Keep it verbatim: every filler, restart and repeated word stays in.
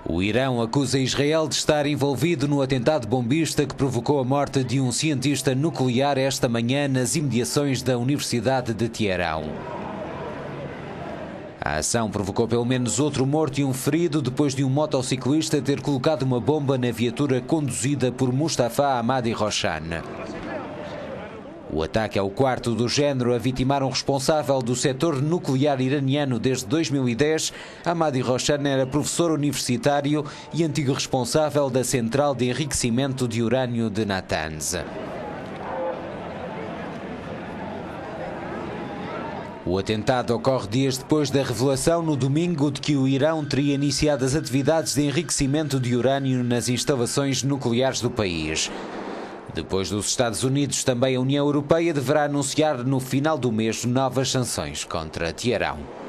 O Irão acusa Israel de estar envolvido no atentado bombista que provocou a morte de um cientista nuclear esta manhã nas imediações da Universidade de Teherão. A ação provocou pelo menos outro morto e um ferido depois de um motociclista ter colocado uma bomba na viatura conduzida por Mustafa Ahmadi Roshan. O ataque é o quarto do género a vitimar um responsável do setor nuclear iraniano desde dois mil e dez. Ahmadi Roshan era professor universitário e antigo responsável da central de enriquecimento de urânio de Natanz. O atentado ocorre dias depois da revelação no domingo de que o Irão teria iniciado as atividades de enriquecimento de urânio nas instalações nucleares do país. Depois dos Estados Unidos, também a União Europeia deverá anunciar no final do mês novas sanções contra Teherão.